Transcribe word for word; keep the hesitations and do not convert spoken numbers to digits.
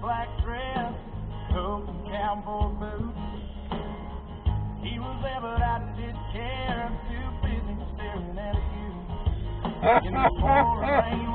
black dress, coat and cowboy boots. He was there but I didn't care, too busy staring at you. In the pouring rain